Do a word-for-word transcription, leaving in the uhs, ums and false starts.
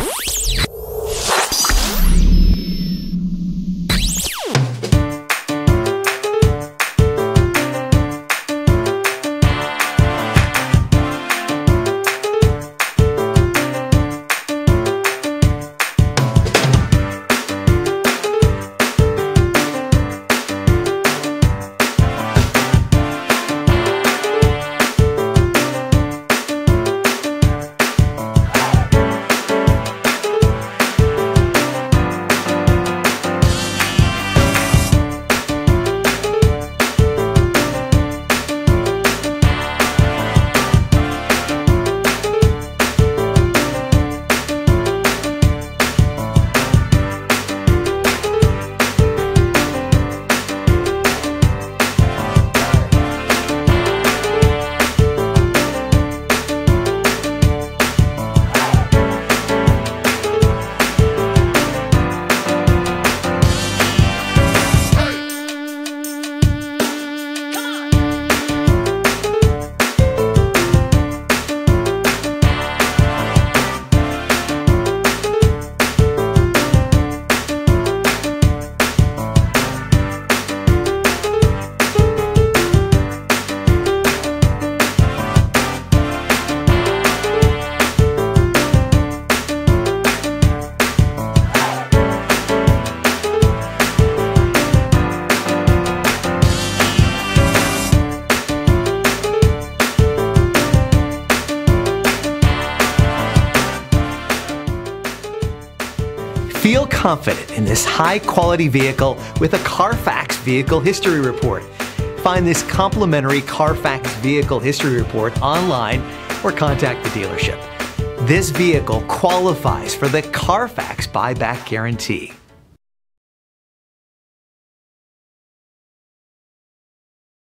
Feel confident in this high-quality vehicle with a Carfax Vehicle History Report. Find this complimentary Carfax Vehicle History Report online or contact the dealership. This vehicle qualifies for the Carfax Buyback Guarantee.